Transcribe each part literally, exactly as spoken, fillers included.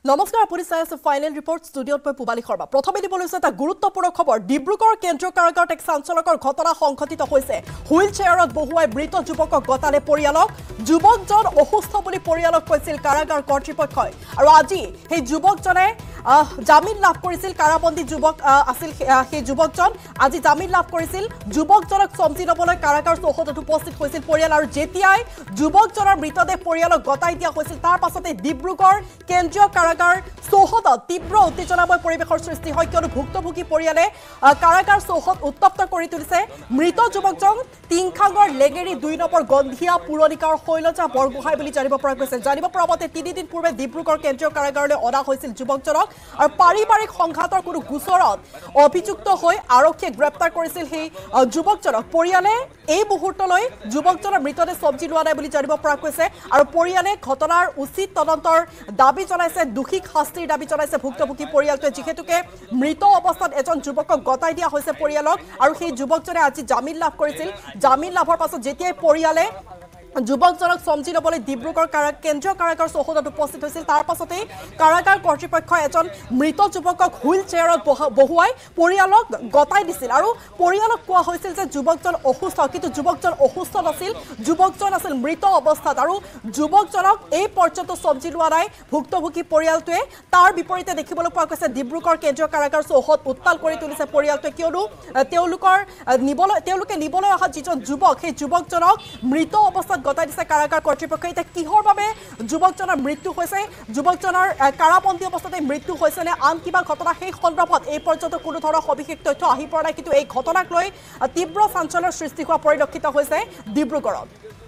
নমস্কাৰ আপুনি চাই আছে ফাইনেল ৰিপৰ্ট ষ্টুডিঅ'ত মই পুবালী শৰ্মা প্ৰথমে দিবলৈ এটা গুৰুত্বপূৰ্ণ খবৰ ডিব্ৰুগড় কেন্দ্ৰীয় কাৰাগাৰত এক চাঞ্চলকৰ ঘটনা সংঘটিত হৈছে হুইল চেয়াৰত বহুৱাই মৃত যুৱকক গতালে পৰিয়ালক যুৱকজন অসুস্থ বুলি পৰিয়ালক কৈছিল কাৰাগাৰ কৰ্তৃপক্ষই আৰু আজি সেই যুৱকজনে জামিন লাভ কৰিছিল কাৰাবন্দী যুৱক আছিল সেই যুৱকজন আজি জামিন লাভ কৰিছিল যুৱকজনক চমজি লবলৈ কাৰাগাৰ চৌহদত উপস্থিত হৈছিল পৰিয়াল আৰু যেতিয়াই যুৱকজনৰ মৃতদেহ পৰিয়ালক গতাই দিয়া হৈছিল তাৰ পাছতে ডিব্ৰুগড় কেন্দ্ৰীয় কাৰাগাৰ চৌহদত তীব্ৰ উত্তেজনাময় পৰিৱেশৰ সৃষ্টি হয় কিয়নো ভুক্তভোগী পৰিয়ালে কাৰাগাৰ চৌহদ উত্তপ্ত কৰি তুলিছে মৃত যুৱকজন টিংখাঙৰ লেগেৰী দুই নম্বৰ গন্ধিয়া পুৰণিকাৰ শৈলজা বৰগোহাঁই বুলি জানিব পৰা গৈছে জানিব পৰা মতে তিনিদিন পূৰ্বে ডিব্ৰুগড় কেন্দ্ৰীয় কাৰাগাৰলৈ অনা হৈছিল যুৱকজনক আৰু পাৰিবাৰিক সংঘাতৰ কোনো গোচৰত অভিযুক্ত হৈ আৰক্ষীয়ে গ্ৰেপ্তাৰ কৰিছিল সেই যুৱকজনক পৰিয়ালে এই মুহূৰ্তলৈ যুৱকজনৰ মৃতদেহ চবজি লোৱা নাই বুলি জানিব পৰা গৈছে আৰু পৰিয়ালে ঘটনাৰ উচিত তদন্তৰ দাবী জনাইছে দুখিক শাস্তিৰ দাবী জনাইছে ভুক্তভোগী পৰিয়ালটোৱে যিহেতুকে মৃত অৱস্থাত এজন যুৱকক গতাই দিয়া হৈছে পৰিয়ালক আৰু সেই যুৱকজনে আজি জামিন লাভ কৰিছিল জামিন লাভৰ পাছত যেতিয়াই পৰিয়ালে যুৱকজনক চমজি লবলৈ ডিব্ৰুগড় কাৰাগাৰ কেন্দ্ৰীয় কাৰাগাৰ চৌহদত উপস্থিত হৈছিল তাৰ পাছতেই কাৰাগাৰ কৰ্তৃপক্ষই এজন মৃত যুৱকক হুইল চেয়াৰত বহুৱাই পৰিয়ালক গতাই দিছিল আৰু পৰিয়ালক কোৱা হৈছিল যে যুৱকজন অসুস্থ কিন্তু যুৱকজন অসুস্থ নাছিল যুৱকজন আছিল মৃত অৱস্থাত আৰু যুৱকজনক এই পৰ্যন্ত চমজি লোৱা নাই ভুক্তভোগী পৰিয়ালটোৱে তাৰ বিপৰীতে দেখিবলৈ পোৱা গৈছে ডিব্ৰুগড় কেন্দ্ৰীয় কাৰাগাৰ চৌহদ উত্তাল কৰি তুলিছে পৰিয়ালটোৱে কিয়নো তেওঁলোকৰ নিবলৈ তেওঁলোকে নিবলৈ অহা যিজন যুৱক সেই যুৱকজনক মৃত অৱস্থাত গতাই দিছে কাৰাগাৰ কৰ্তৃপক্ষই এতিয়া কিহৰ বাবে যুৱকজনৰ মৃত্যু হৈছে যুৱকজনৰ কাৰাবন্দী অৱস্থাতে মৃত্যু হৈছে নে আন কিবা ঘটনা সেই সন্দৰ্ভত এই পৰ্যন্ত কোনো ধৰণৰ সবিশেষ তথ্য আহি পৰা নাই কিন্তু এই ঘটনাক লৈ তীব্ৰ চাঞ্চল্যৰ সৃষ্টি হোৱা পৰিলক্ষিত হৈছে ডিব্ৰুগড়ত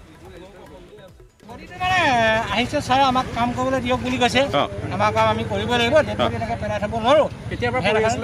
মানে আহিছে ছাৰ আমাক কাম কৰিবলৈ দিয়ক বুলি কৈছে আমাৰ কাম আমি কৰিব লাগিব তেনেকৈ পেলাই থ'ব নোৱাৰোঁ কেতিয়াবা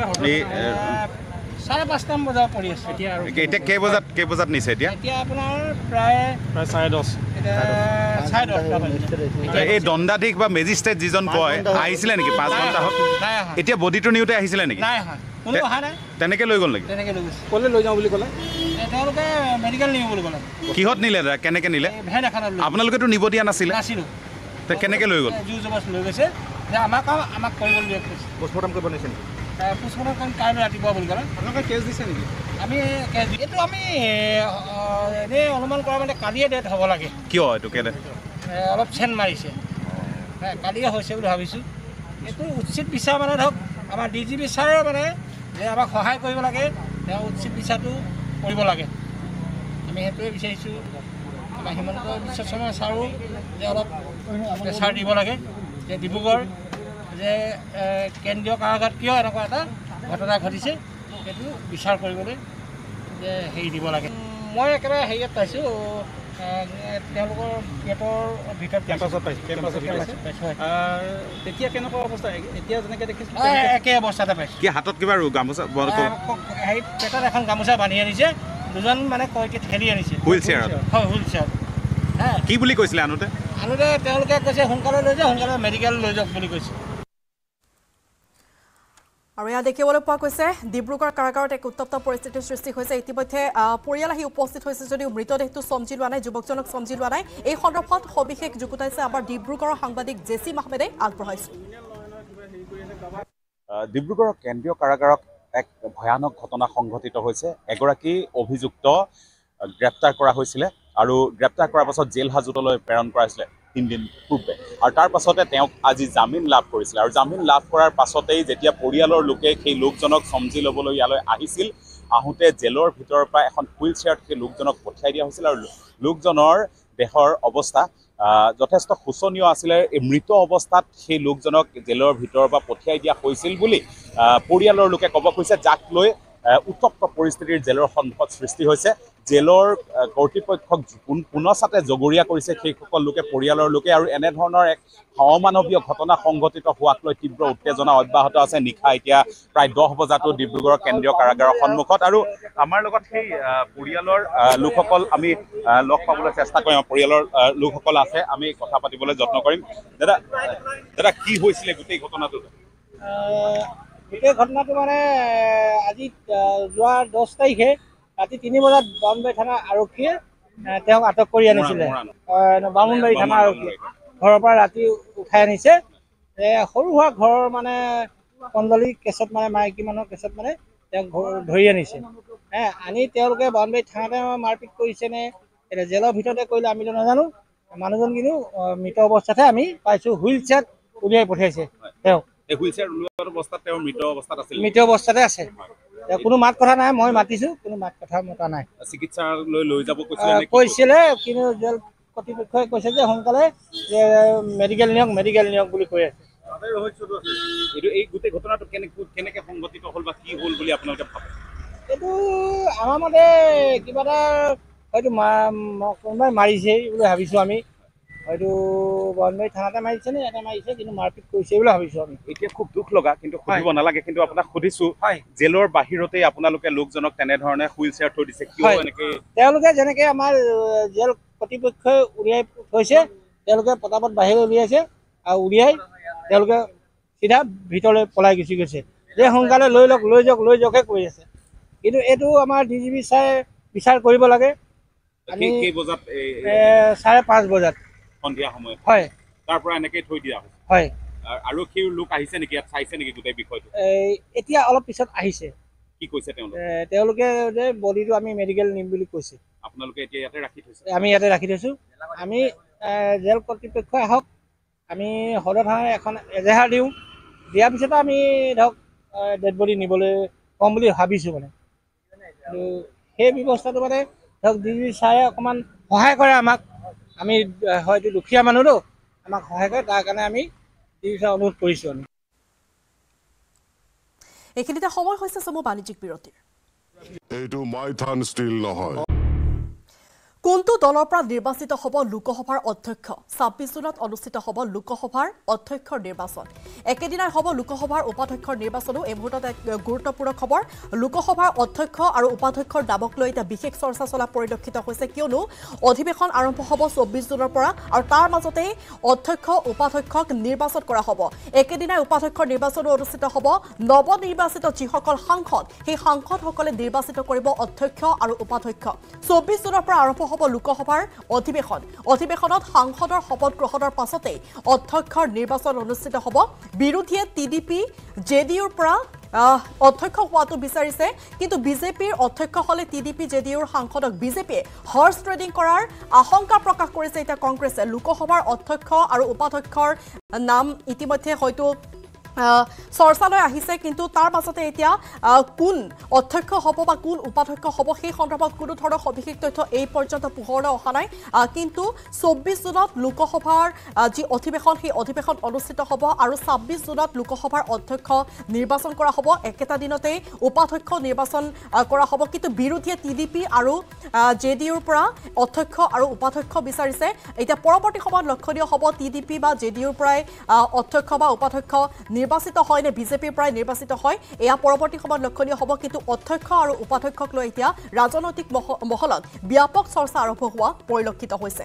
চাৰে পাঁচটামান বজাত পৰি আছে এতিয়া আৰু এতিয়া কেই বজাত কেই বজাত নিছে এতিয়া এতিয়া আপোনাৰ প্ৰায় প্ৰায় চাৰে দহ চাৰে দহটা এই দণ্ডাধীশ বা মেজিষ্ট্ৰেট যিজন কয় আহিছিলে নেকি পাঁচ ঘণ্টা হ'ল এতিয়া বডিটো নিওঁতে আহিছিলে নেকি নাই কোনো অহা নাই তেনেকৈ লৈ গ'ল নেকি তেনেকৈ লৈ গৈছে ক'লৈ লৈ যাওঁ বুলি ক'লে তেওঁলোকে মেডিকেল নিওঁ বুলি ক'লে কিহত নিলে দাদা কেনেকৈ নিলে ভেন এখনত আপোনালোকেতো নিব দিয়া নাছিলে নাছিলোঁ কেনেকৈ লৈ গ'ল জোৰ জবৰদস্তি লৈ গৈছে যে আমাক আমাক কৰিবলৈ দিয়ক পোষ্টমৰ্টম কৰিব নিছে নেকি পোষ্টমৰ্টম কাইলৈ ৰাতিপুৱা বুলি ক'লে আপোনালোকে কেছ দিছে নেকি আমি কেছ দি এইটো আমি এনেই অনুমান কৰা মানে কালিয়ে ডেট হ'ব লাগে কিয় এইটো কেলে অলপ চেন মাৰিছে কালিয়ে হৈছে বুলি ভাবিছোঁ এইটো উচিত বিচাৰ মানে ধৰক আমাৰ ডি জি পি ছাৰে মানে যে আমাক সহায় কৰিব লাগে তেওঁ উচিত বিচাৰটো কৰিব লাগে আমি সেইটোৱে বিচাৰিছোঁ আমাৰ হিমন্ত বিশ্ব শৰ্মা ছাৰো যে অলপ প্ৰেছাৰ দিব লাগে যে ডিব্ৰুগড় যে কেন্দ্ৰীয় কাৰাগাৰত কিয় এনেকুৱা এটা ঘটনা ঘটিছে সেইটো বিচাৰ কৰিবলৈ যে হেৰি দিব লাগে মই একেবাৰে হেৰিয়াত পাইছোঁ তেওঁলোকৰ গেটৰ ভিতৰত কেম্পাছত পাইছোঁ কেম্পাছত পাইছোঁ তেতিয়া কেনেকুৱা অৱস্থা এতিয়া যেনেকৈ দেখিছোঁ একে অৱস্থাতে পাইছোঁ কি হাতত কিবা গামোচা হেৰি পেটত এখন গামোচা বান্ধি আনিছে দুজন মানে কয়কে ঠেলি আনিছে হুইল চেয়াৰত হয় হুইল চেয়াৰত কি বুলি কৈছিলে আনোতে আনোতে তেওঁলোকে কৈছে সোনকালে লৈ যাওক সোনকালে মেডিকেল লৈ যাওক বুলি কৈছে আৰু ইয়াত দেখিবলৈ পোৱা গৈছে ডিব্ৰুগড় কাৰাগাৰত এক উত্তপ্ত পৰিস্থিতিৰ সৃষ্টি হৈছে ইতিমধ্যে পৰিয়াল আহি উপস্থিত হৈছে যদিও মৃতদেহটো চমজি লোৱা নাই যুৱকজনক চমজি লোৱা নাই এই সন্দৰ্ভত সবিশেষ যুগুতাইছে আমাৰ ডিব্ৰুগড়ৰ সাংবাদিক জেচিম আহমেদে আগবঢ়াইছোঁ ডিব্ৰুগড়ৰ কেন্দ্ৰীয় কাৰাগাৰত এক ভয়ানক ঘটনা সংঘটিত হৈছে এগৰাকী অভিযুক্ত গ্ৰেপ্তাৰ কৰা হৈছিলে আৰু গ্ৰেপ্তাৰ কৰাৰ পাছত জেল হাজতলৈ প্ৰেৰণ কৰা হৈছিলে তিনিদিন পূৰ্বে আৰু তাৰ পাছতে তেওঁক আজি জামিন লাভ কৰিছিল আৰু জামিন লাভ কৰাৰ পাছতেই যেতিয়া পৰিয়ালৰ লোকে সেই লোকজনক চমজি ল'বলৈ ইয়ালৈ আহিছিল আহোঁতে জেলৰ ভিতৰৰ পৰা এখন হুইল চেয়াৰত সেই লোকজনক পঠিয়াই দিয়া হৈছিল আৰু লোকজনৰ দেহৰ অৱস্থা যথেষ্ট শোচনীয় আছিলে এই মৃত অৱস্থাত সেই লোকজনক জেলৰ ভিতৰৰ পৰা পঠিয়াই দিয়া হৈছিল বুলি পৰিয়ালৰ লোকে ক'ব খুজিছে যাক লৈ উত্তপ্ত পৰিস্থিতিৰ জেলৰ সন্মুখত সৃষ্টি হৈছে জেলৰ কৰ্তৃপক্ষক পুনচাতে জগৰীয়া কৰিছে সেইসকল লোকে পৰিয়ালৰ লোকে আৰু এনেধৰণৰ এক অমানৱীয় ঘটনা সংঘটিত হোৱাক লৈ তীব্ৰ উত্তেজনা অব্যাহত আছে নিশা এতিয়া প্ৰায় দহ বজাতো ডিব্ৰুগড়ৰ কেন্দ্ৰীয় কাৰাগাৰৰ সন্মুখত আৰু আমাৰ লগত সেই পৰিয়ালৰ লোকসকল আমি লগ পাবলৈ চেষ্টা কৰিম পৰিয়ালৰ লোকসকল আছে আমি কথা পাতিবলৈ যত্ন কৰিম দাদা দাদা কি হৈছিলে গোটেই ঘটনাটো গোটেই ঘটনাটো মানে আজি যোৱা দহ তাৰিখে ৰাতি তিনি বজাত বামুণবাৰী থানা আৰক্ষীয়ে তেওঁক আটক কৰি আনিছিলে বামুণবাৰী থানা আৰক্ষীয়ে ঘৰৰ পৰা ৰাতি উঠাই আনিছে সৰু সুৰা ঘৰৰ মানে কণ্ডলী কেছত মানে মাইকী মানুহৰ কেছত মানে তেওঁক ধৰি আনিছে হে আনি তেওঁলোকে বাউণ্ডেৰী থানাতে মাৰপিট কৰিছে নে এতিয়া জেলৰ ভিতৰতে কৰিলে আমিতো নাজানো মানুহজন কিন্তু মৃত অৱস্থাতহে আমি পাইছোঁ হুইল চেয়াৰত উলিয়াই পঠিয়াইছে তেওঁক হুইল চেয়াৰ ওলোৱাৰ অৱস্থাত তেওঁ মৃত অৱস্থাত আছিল মৃত অৱস্থাতে আছে কোনো মাত কথা নাই মই মাতিছোঁ কোনো মাত কথা মতা নাই চিকিৎসালয়লৈ লৈ যাব কৈছিলে কৈছিলে কিন্তু জেল কৰ্তৃপক্ষই কৈছে যে সোনকালে যে মেডিকেল নিয়ক মেডিকেল নিয়ক বুলি কৈ আছে এইটো এই গোটেই ঘটনাটো কেনেকৈ কেনেকৈ সংঘটিত হ'ল বা কি হ'ল বুলি আপোনালোকে ভাবে এইটো আমাৰ মতে কিবা এটা হয়তো কোনোবাই মাৰিছে বুলি ভাবিছোঁ আমি হয়তো বনবাৰী থানাতে মাৰিছে নে ইয়াতে মাৰিছে কিন্তু মাৰপিট কৰিছে বুলি ভাবিছোঁ আমি এতিয়া খুব দুখ লগা কিন্তু সুধিব নালাগে কিন্তু আপোনাক সুধিছোঁ জেলৰ বাহিৰতেই আপোনালোকে লোকজনক তেনেধৰণে হুইল চেয়াৰ থৈ দিছে কিয় এনেকৈ তেওঁলোকে যেনেকৈ আমাৰ জেল কৰ্তৃপক্ষই উলিয়াই থৈছে তেওঁলোকে পটাপট বাহিৰলৈ উলিয়াইছে আৰু উলিয়াই তেওঁলোকে চিধা ভিতৰলৈ পলাই গুচি গৈছে যে সোনকালে লৈ লওক লৈ যাওক লৈ যাওকহে কৈ আছে কিন্তু এইটো আমাৰ ডি জি পি চাৰে বিচাৰ কৰিব লাগে আমি বজাত চাৰে পাঁচ বজাত সন্ধিয়া সময়ত হয় তাৰ পৰা এনেকৈ থৈ দিয়া হয় আৰু সেই লোক আহিছে নেকি ইয়াত চাইছে নেকি গোটেই বিষয়টো এতিয়া অলপ পিছত আহিছে কি কৈছে তেওঁলোকে তেওঁলোকে যে বডিটো আমি মেডিকেল নিম বুলি কৈছে আপোনালোকে এতিয়া ইয়াতে ৰাখি থৈছে আমি ইয়াতে ৰাখি থৈছোঁ আমি জেল কৰ্তৃপক্ষ আহক আমি সদৰ থানাত এখন এজাহাৰ দিওঁ দিয়াৰ পিছতো আমি ধৰক ডেড বডি নিবলৈ কম বুলি ভাবিছোঁ মানে সেই ব্যৱস্থাটো মানে ধৰক ডি জি চাৰে অকণমান সহায় কৰে আমাক আমি হয়তো দুখীয়া মানুহতো আমাক সহায় কৰে তাৰ কাৰণে আমি ডি জি চাৰে অনুৰোধ কৰিছোঁ আমি এইখিনিতে সময় হৈছে চমু বাণিজ্যিক বিৰতিৰ এইটো মাইথান ষ্টিল নহয় কোনটো দলৰ পৰা নিৰ্বাচিত হ'ব লোকসভাৰ অধ্যক্ষ ছাব্বিছ জুনত অনুষ্ঠিত হ'ব লোকসভাৰ অধ্যক্ষৰ নিৰ্বাচন একেদিনাই হ'ব লোকসভাৰ উপাধ্যক্ষৰ নিৰ্বাচনো এই মুহূৰ্তত এক গুৰুত্বপূৰ্ণ খবৰ লোকসভাৰ অধ্যক্ষ আৰু উপাধ্যক্ষৰ নামক লৈ এটা বিশেষ চৰ্চা চলা পৰিলক্ষিত হৈছে কিয়নো অধিৱেশন আৰম্ভ হ'ব চৌব্বিছ জুনৰ পৰা আৰু তাৰ মাজতে অধ্যক্ষ উপাধ্যক্ষক নিৰ্বাচন কৰা হ'ব একেদিনাই উপাধ্যক্ষৰ নিৰ্বাচনো অনুষ্ঠিত হ'ব নৱনিৰ্বাচিত যিসকল সাংসদ সেই সাংসদসকলে নিৰ্বাচিত কৰিব অধ্যক্ষ আৰু উপাধ্যক্ষ চৌব্বিছ জুনৰ পৰা আৰম্ভ হ'ব লোকসভাৰ অধিৱেশন অধিৱেশনত সাংসদৰ শপত গ্ৰহণৰ পাছতে অধ্যক্ষৰ নিৰ্বাচন অনুষ্ঠিত হ'ব বিৰোধীয়ে T D P J D ইউৰ পৰা অধ্যক্ষ হোৱাটো বিচাৰিছে কিন্তু বিজেপিৰ অধ্যক্ষ হ'লে T D P J D ইউৰ সাংসদক বিজেপিয়ে হৰ্চ ট্ৰেডিং কৰাৰ আশংকা প্ৰকাশ কৰিছে এতিয়া কংগ্ৰেছে লোকসভাৰ অধ্যক্ষ আৰু উপাধ্যক্ষৰ নাম ইতিমধ্যে হয়তো চৰ্চালৈ আহিছে কিন্তু তাৰ মাজতে এতিয়া কোন অধ্যক্ষ হ'ব বা কোন উপাধ্যক্ষ হ'ব সেই সন্দৰ্ভত কোনো ধৰণৰ সবিশেষ তথ্য এই পৰ্যন্ত পোহৰলৈ অহা নাই কিন্তু চৌব্বিছ জুনত লোকসভাৰ যি অধিৱেশন সেই অধিৱেশন অনুষ্ঠিত হ'ব আৰু ছাব্বিছ জুনত লোকসভাৰ অধ্যক্ষ নিৰ্বাচন কৰা হ'ব একেটা দিনতেই উপাধ্যক্ষ নিৰ্বাচন কৰা হ'ব কিন্তু বিৰোধীয়ে টি ডি পি আৰু জে ডি ইউৰ পৰা অধ্যক্ষ আৰু উপাধ্যক্ষ বিচাৰিছে এতিয়া পৰৱৰ্তী সময়ত লক্ষণীয় হ'ব টি ডি পি বা জে ডি ইউৰ পৰাই অধ্যক্ষ বা উপাধ্যক্ষ নিৰ্বাচিত হয় নে বিজেপিৰ পৰাই নিৰ্বাচিত হয় এয়া পৰৱৰ্তী সময়ত লক্ষণীয় হ'ব কিন্তু অধ্যক্ষ আৰু উপাধ্যক্ষক লৈ এতিয়া ৰাজনৈতিক মহলত ব্যাপক চৰ্চা আৰম্ভ হোৱা পৰিলক্ষিত হৈছে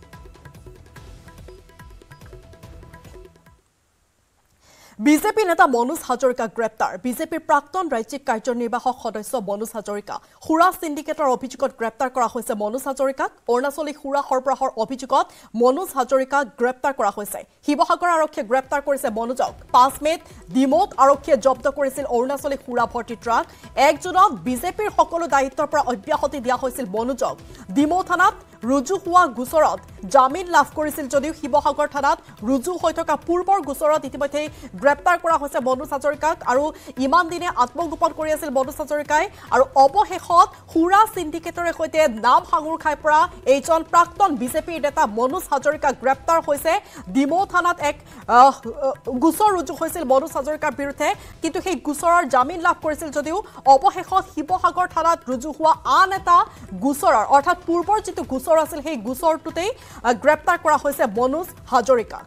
বিজেপি নেতা মনোজ হাজৰিকা গ্ৰেপ্তাৰ বিজেপিৰ প্ৰাক্তন ৰাজ্যিক কাৰ্যনিৰ্বাহক সদস্য মনোজ হাজৰিকা সুৰা সিন্ডিকেটৰ অভিযোগত গ্ৰেপ্তাৰ কৰা হৈছে মনোজ হাজৰিকাক অৰুণাচলী সুৰা সৰবৰাহৰ অভিযোগত মনোজ হাজৰিকাক গ্ৰেপ্তাৰ কৰা হৈছে শিৱসাগৰ আৰক্ষীয়ে গ্ৰেপ্তাৰ কৰিছে মনোজক পাঁচ মেত ডিমৌত আৰক্ষীয়ে জব্দ কৰিছিল অৰুণাচলী সুৰা ভৰ্তি ট্ৰাক এক জুনত বিজেপিৰ সকলো দায়িত্বৰ পৰা অব্যাহতি দিয়া হৈছিল মনোজক ডিমৌ থানাত ৰুজু হোৱা গোচৰত জামিন লাভ কৰিছিল যদিও শিৱসাগৰ থানাত ৰুজু হৈ থকা পূৰ্বৰ গোচৰত ইতিমধ্যে গ্ৰেপ্তাৰ কৰা হৈছে মনোজ হাজৰিকাক আৰু ইমান দিনে আত্মগোপন কৰি আছিল মনোজ হাজৰিকাই আৰু অৱশেষত সুৰা সিন্ডিকেটৰে সৈতে নাম সাঙুৰ খাই পৰা এইজন প্ৰাক্তন বিজেপিৰ নেতা মনোজ হাজৰিকা গ্ৰেপ্তাৰ হৈছে ডিমৌ থানাত এক গোচৰ ৰুজু হৈছিল মনোজ হাজৰিকাৰ বিৰুদ্ধে কিন্তু সেই গোচৰৰ জামিন লাভ কৰিছিল যদিও অৱশেষত শিৱসাগৰ থানাত ৰুজু হোৱা আন এটা গোচৰৰ অৰ্থাৎ পূৰ্বৰ যিটো গোচৰ আছিল সেই গোচৰটোতেই গ্ৰেপ্তাৰ কৰা হৈছে মনোজ হাজৰিকাক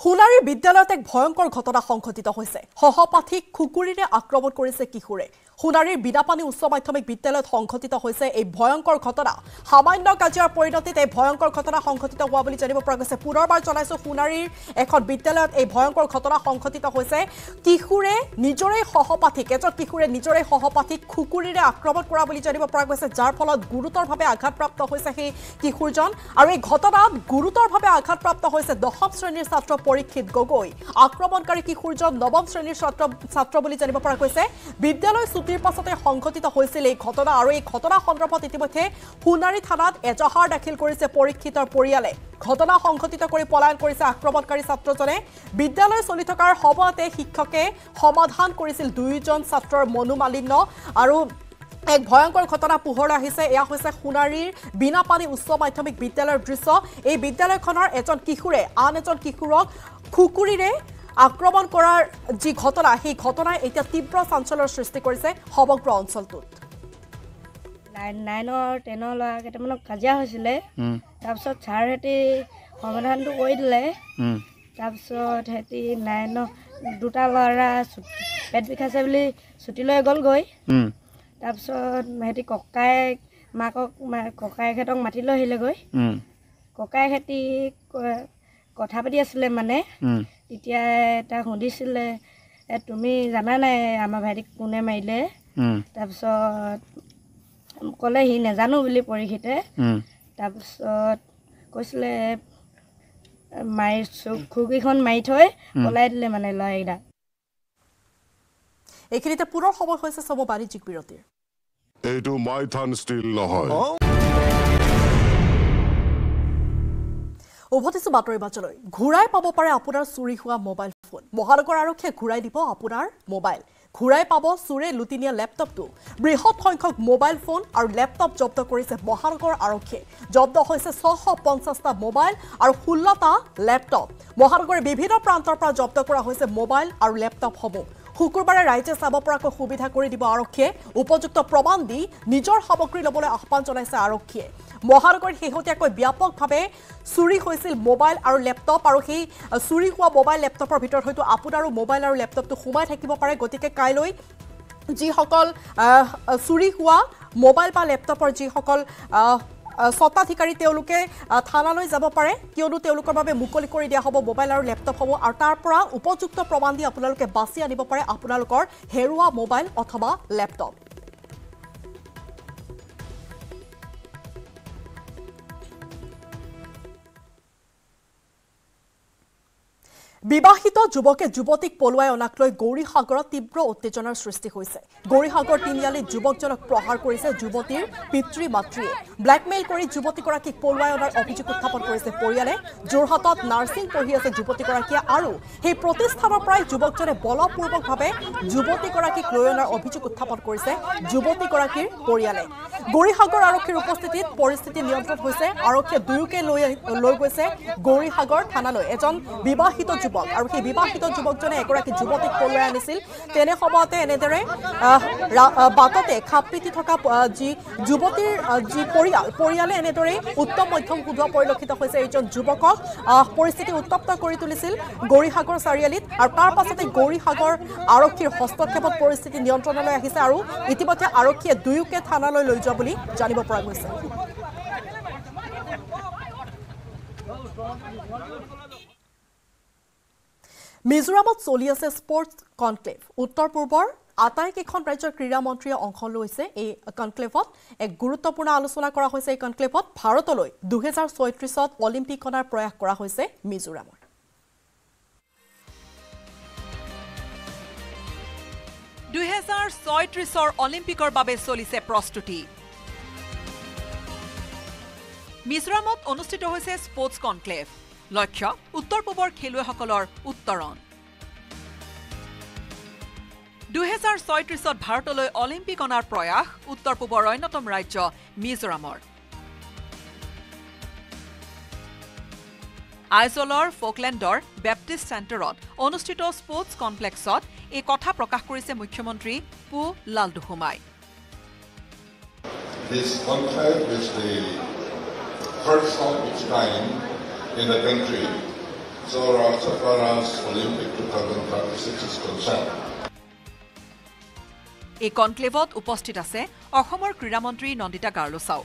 সোণাৰীৰ বিদ্যালয়ত এক ভয়ংকৰ ঘটনা সংঘটিত হৈছে সহপাঠীক খুকুৰিৰে আক্ৰমণ কৰিছে কিশোৰে সোণাৰীৰ বিনাপানী উচ্চ মাধ্যমিক বিদ্যালয়ত সংঘটিত হৈছে এই ভয়ংকৰ ঘটনা সামান্য কাজিয়াৰ পৰিণতিত এই ভয়ংকৰ ঘটনা সংঘটিত হোৱা বুলি জানিব পৰা গৈছে পুনৰবাৰ জনাইছো সোণাৰীৰ এখন বিদ্যালয়ত এই ভয়ংকৰ ঘটনা সংঘটিত হৈছে কিশোৰে নিজৰে সহপাঠীক এজন কিশোৰে নিজৰে সহপাঠীক খুকুৰিৰে আক্ৰমণ কৰা বুলি জানিব পৰা গৈছে যাৰ ফলত গুৰুতৰভাৱে আঘাতপ্ৰাপ্ত হৈছে সেই কিশোৰজন আৰু এই ঘটনাত গুৰুতৰভাৱে আঘাতপ্ৰাপ্ত হৈছে দশম শ্ৰেণীৰ ছাত্ৰ পৰীক্ষিত গগৈ আক্ৰমণকাৰী কিশোৰজন নৱম শ্ৰেণীৰ ছাত্ৰ ছাত্ৰ বুলি জানিব পৰা গৈছে বিদ্যালয় ছুটিৰ পাছতে সংঘটিত হৈছিল এই ঘটনা আৰু এই ঘটনা সন্দৰ্ভত ইতিমধ্যে সোণাৰী থানাত এজাহাৰ দাখিল কৰিছে পৰীক্ষিতৰ পৰিয়ালে ঘটনা সংঘটিত কৰি পলায়ন কৰিছে আক্ৰমণকাৰী ছাত্ৰজনে বিদ্যালয় চলি থকাৰ সময়তে শিক্ষকে সমাধান কৰিছিল দুইজন ছাত্ৰৰ মনোমালিন্য আৰু এক ভয়ংকৰ ঘটনা পোহৰলৈ আহিছে এয়া হৈছে সোণাৰীৰ বিনাপানী উচ্চ মাধ্যমিক বিদ্যালয়ৰ দৃশ্য এই বিদ্যালয়খনৰ এজন কিশোৰে আন এজন কিশোৰক খুকুৰিৰে আক্ৰমণ কৰাৰ যি ঘটনা সেই ঘটনাই এতিয়া তীব্ৰ চাঞ্চল্যৰ সৃষ্টি কৰিছে সমগ্ৰ অঞ্চলটোত নাইনৰ টেনৰ ল'ৰা কেইটামানক কাজিয়া হৈছিলে তাৰপিছত ছাৰহেঁতি সমাধানটো কৰি দিলে তাৰপিছত সিহঁতি নাইনৰ দুটা ল'ৰা পেট বিষাইছে বুলি ছুটি লৈ গ'লগৈ তাৰপিছত সিহঁতি ককায়েক মাকক ককায়েকহঁতক মাতি লৈ আহিলেগৈ ককায়েকহঁতি কথা পাতি আছিলে মানে তেতিয়া তাক সুধিছিলে তুমি জানা নাই আমাৰ ভাইটিক কোনে মাৰিলে তাৰপিছত ক'লে সি নাজানো বুলি পৰীক্ষিতে তাৰপিছত কৈছিলে মাৰি খুকীখন মাৰি থৈ পলাই দিলে মানে ল'ৰাকেইটা এইখিনিতে পুনৰ সময় হৈছে চব বাণিজ্যিক বিৰতিৰ এইটো মাইথান ষ্টিল নহয় উভতিছো বাতৰি বাজলৈ ঘূৰাই পাব পাৰে আপোনাৰ চুৰি হোৱা মোবাইল ফোন মহানগৰ আৰক্ষীয়ে ঘূৰাই দিব আপোনাৰ মোবাইল ঘূৰাই পাব চুৰে লুটি নিয়া লেপটপটো বৃহৎ সংখ্যক মোবাইল ফোন আৰু লেপটপ জব্দ কৰিছে মহানগৰ আৰক্ষীয়ে জব্দ হৈছে ছশ পঞ্চাছটা মোবাইল আৰু ষোল্লটা লেপটপ মহানগৰৰ বিভিন্ন প্ৰান্তৰ পৰা জব্দ কৰা হৈছে মোবাইল আৰু লেপটপসমূহ শুকুৰবাৰে ৰাইজে চাব পৰাকৈ সুবিধা কৰি দিব আৰক্ষীয়ে উপযুক্ত প্ৰমাণ দি নিজৰ সামগ্ৰী ল'বলৈ আহ্বান জনাইছে আৰক্ষীয়ে মহানগৰীত শেহতীয়াকৈ ব্যাপকভাৱে চুৰি হৈছিল মোবাইল আৰু লেপটপ আৰু সেই চুৰি হোৱা মোবাইল লেপটপৰ ভিতৰত হয়তো আপোনাৰো মোবাইল আৰু লেপটপটো সোমাই থাকিব পাৰে গতিকে কাইলৈ যিসকল চুৰি হোৱা মোবাইল বা লেপটপৰ যিসকল স্বত্বাধিকাৰী তেওঁলোকে থানালৈ যাব পাৰে কিয়নো তেওঁলোকৰ বাবে মুকলি কৰি দিয়া হ'ব মোবাইল আৰু লেপটপসমূহ আৰু তাৰ পৰা উপযুক্ত প্ৰমাণ দি আপোনালোকে বাছি আনিব পাৰে আপোনালোকৰ হেৰুৱা মোবাইল অথবা লেপটপ বিবাহিত যুৱকে যুৱতীক পলুৱাই অনাক লৈ গৌৰীসাগৰত তীব্ৰ উত্তেজনাৰ সৃষ্টি হৈছে গৌৰীসাগৰ তিনিআলিত যুৱকজনক প্ৰহাৰ কৰিছে যুৱতীৰ পিতৃ মাতৃয়ে ব্লেকমেইল কৰি যুৱতীগৰাকীক পলুৱাই অনাৰ অভিযোগ উত্থাপন কৰিছে পৰিয়ালে যোৰহাটত নাৰ্ছিং পঢ়ি আছে যুৱতীগৰাকীয়ে আৰু সেই প্ৰতিষ্ঠানৰ পৰাই যুৱকজনে বলপূৰ্বকভাৱে যুৱতীগৰাকীক লৈ অনাৰ অভিযোগ উত্থাপন কৰিছে যুৱতীগৰাকীৰ পৰিয়ালে গৌৰীসাগৰ আৰক্ষীৰ উপস্থিতিত পৰিস্থিতি নিয়ন্ত্ৰণ হৈছে আৰক্ষীয়ে দুয়োকে লৈ লৈ গৈছে গৌৰীসাগৰ থানালৈ এজন বিবাহিত আৰু সেই বিবাহিত যুৱকজনে এগৰাকী যুৱতীক পলুৱাই আনিছিল তেনে সময়তে এনেদৰে বাটতে খাপ পিটি থকা যি যুৱতীৰ যি পৰিয়াল পৰিয়ালে এনেদৰে উত্তম মধ্যম সোধোৱা পৰিলক্ষিত হৈছে এইজন যুৱকক পৰিস্থিতি উত্তপ্ত কৰি তুলিছিল গৌৰীসাগৰ চাৰিআলিত আৰু তাৰ পাছতে গৌৰীসাগৰ আৰক্ষীৰ হস্তক্ষেপত পৰিস্থিতি নিয়ন্ত্ৰণলৈ আহিছে আৰু ইতিমধ্যে আৰক্ষীয়ে দুয়োকে থানালৈ লৈ যোৱা বুলি জানিব পৰা গৈছে মিজোৰামত চলি আছে স্পৰ্টছ কনক্লেভ উত্তৰ পূৰ্বৰ আটাইকেইখন ৰাজ্যৰ ক্ৰীড়া মন্ত্ৰীয়ে অংশ লৈছে এই কনক্লেভত এক গুৰুত্বপূৰ্ণ আলোচনা কৰা হৈছে এই কনক্লেভত ভাৰতলৈ দুহেজাৰ ছয়ত্ৰিশত অলিম্পিক অনাৰ প্ৰয়াস কৰা হৈছে মিজোৰামৰ দুহেজাৰ ছয়ত্ৰিশৰ অলিম্পিকৰ বাবে চলিছে প্ৰস্তুতি মিজোৰামত অনুষ্ঠিত হৈছে স্পৰ্টছ কনক্লেভ লক্ষ্য উত্তৰ পূবৰ খেলুৱৈসকলৰ উত্তৰণ দুহেজাৰ ছয়ত্ৰিশত ভাৰতলৈ অলিম্পিক অনাৰ প্ৰয়াস উত্তৰ পূবৰ অন্যতম ৰাজ্য মিজোৰামৰ আইজলৰ ফকলেণ্ডৰ বেপ্টিষ্ট চেণ্টাৰত অনুষ্ঠিত স্পৰ্টছ কমপ্লেক্সত এই কথা প্ৰকাশ কৰিছে মুখ্যমন্ত্ৰী পু লালডুহুমাই This conclave is the first of its kind in the country So as far as Olympic twenty thirty-six is concerned, এই কনক্লেভত উপস্থিত আছে অসমৰ ক্ৰীড়ামন্ত্ৰী নন্দিতা গাৰ্লচাও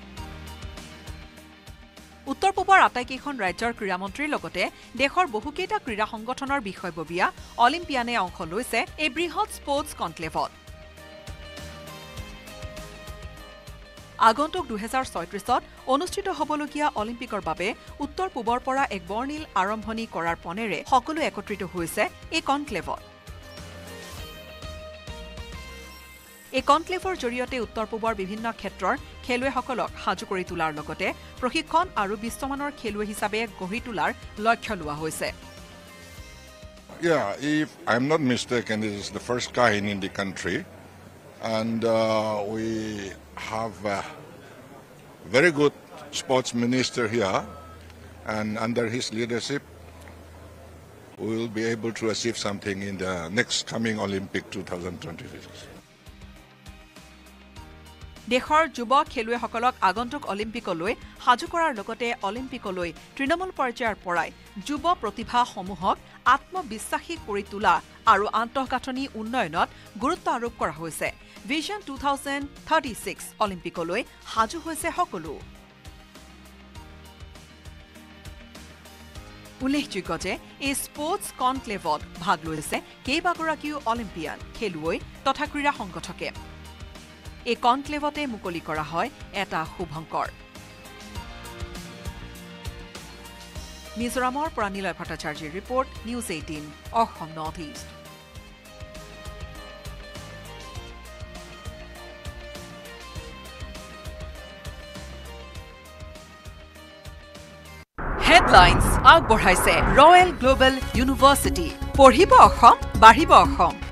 উত্তৰ পূবৰ আটাইকেইখন ৰাজ্যৰ ক্ৰীড়ামন্ত্ৰীৰ লগতে দেশৰ বহুকেইটা ক্ৰীড়া সংগঠনৰ বিষয়ববীয়া অলিম্পিয়ানে অংশ লৈছে এই বৃহৎ স্পৰ্টছ কনক্লেভত আগন্তুক দুহেজাৰ ছয়ত্ৰিশত অনুষ্ঠিত হ'বলগীয়া অলিম্পিকৰ বাবে উত্তৰ পূবৰ পৰা এক বৰ্ণিল আৰম্ভণি কৰাৰ পনেৰে সকলো একত্ৰিত হৈছে এই কনক্লেভত এই কনক্লেভৰ জৰিয়তে উত্তৰ পূবৰ বিভিন্ন ক্ষেত্ৰৰ খেলুৱৈসকলক সাজু কৰি তোলাৰ লগতে প্ৰশিক্ষণ আৰু বিশ্বমানৰ খেলুৱৈ হিচাপে গঢ়ি তোলাৰ লক্ষ্য লোৱা হৈছে yeah, if I'm not mistaken, this is the first Kahin in the country, and uh, we have a very good sports minister here, and under his leadership, we will be able to achieve something in the next coming Olympic twenty twenty-six. দেশৰ যুৱ খেলুৱৈসকলক আগন্তুক অলিম্পিকলৈ সাজু কৰাৰ লগতে অলিম্পিকলৈ তৃণমূল পৰ্যায়ৰ পৰাই যুৱ প্ৰতিভাসমূহক আত্মবিশ্বাসী কৰি তোলা আৰু আন্তঃগাঁথনি উন্নয়নত গুৰুত্ব আৰোপ কৰা হৈছে vision two thousand thirty six অলিম্পিকলৈ সাজু হৈছে সকলো উল্লেখযোগ্য যে এই স্পৰ্টছ কনক্লেভত ভাগ লৈছে কেইবাগৰাকীও অলিম্পিয়ান খেলুৱৈ তথা ক্ৰীড়া সংগঠকে এই কনক্লেভতে মুকলি কৰা হয় এটা শুভংকৰ মিজোৰামৰ পৰা নিলয় ভট্টাচাৰ্যৰ report news eighteen Assam north east headlines আগবঢ়াইছে ৰয়েল গ্লোবেল ইউনিভাৰ্চিটি পঢ়িব অসম বাঢ়িব অসম